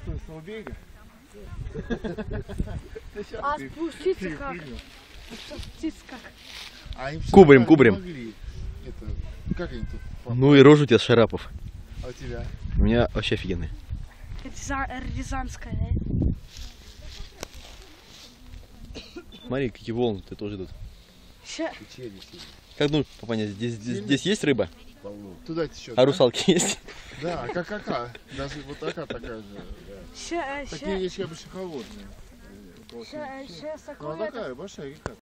С того берега? А спуститься как? Спуститься как? Кубарем, кубарем. Как они тут? Ну и рожу у тебя с шарапов. А у тебя? У меня вообще офигенный. Это рязанская, да? Смотри, какие волны ты тоже тут. Ща. Как думаешь, папаня, здесь есть рыба? Туда течет. А русалки есть? Да, как ака. Даже вот ака такая же. Ща, Такие вещи обычно холодные. ща, Ну, а такая большая река.